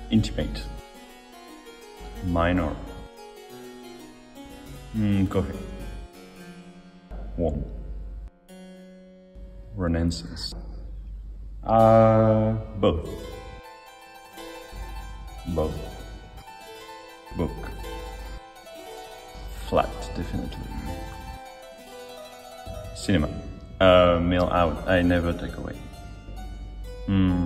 Intimate. Minor. Coffee. Warm. Renaissance. Both. Both. Book. Flat, definitely. Cinema. Meal out. I never take away.